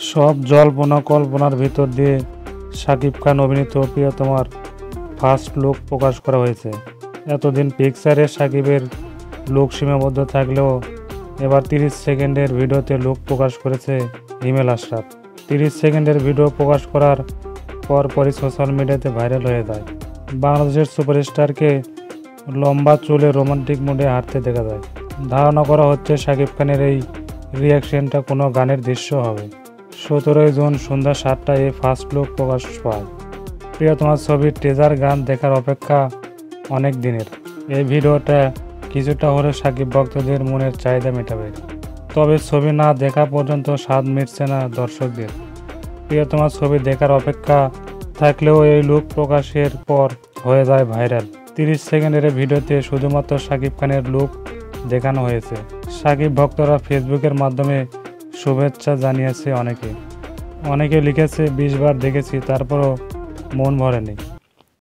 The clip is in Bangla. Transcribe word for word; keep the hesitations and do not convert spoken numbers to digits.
সব জল্পনা কল্পনার ভিতর দিয়ে শাকিব খান অভিনীত প্রিয়তমার ফার্স্ট লুক প্রকাশ করা হয়েছে। এতদিন পিকচারে শাকিবের লুক সীমাবদ্ধ থাকলেও এবার তিরিশ সেকেন্ডের ভিডিওতে লুক প্রকাশ করেছে হিমেল আশরাফ। তিরিশ সেকেন্ডের ভিডিও প্রকাশ করার পরপরই সোশ্যাল মিডিয়াতে ভাইরাল হয়ে যায়। বাংলাদেশের সুপারস্টারকে লম্বা চুলে রোমান্টিক মুডে হাঁটতে দেখা যায়। ধারণা করা হচ্ছে শাকিব খানের এই রিয়াকশনটা কোনো গানের দৃশ্য হবে। সতেরোই জুন সন্ধ্যা সাতটায় এই ফার্স্ট লুক প্রকাশ পায়। প্রিয়তমার ছবির টিজার গান দেখার অপেক্ষা অনেক দিনের। এই ভিডিওটা কিছুটা হলে শাকিব ভক্তদের মনের চাহিদা মেটাবে, তবে ছবি না দেখা পর্যন্ত স্বাদ মিটছে না দর্শকদের। প্রিয়তমার ছবি দেখার অপেক্ষা থাকলেও এই লুক প্রকাশের পর হয়ে যায় ভাইরাল। তিরিশ সেকেন্ডের ভিডিওতে শুধুমাত্র শাকিব খানের লুক দেখানো হয়েছে। শাকিব ভক্তরা ফেসবুকের মাধ্যমে শুভেচ্ছা জানিয়েছে। অনেকে অনেকে লিখেছে, বিশ বার দেখেছি তারপরও মন ভরেনি।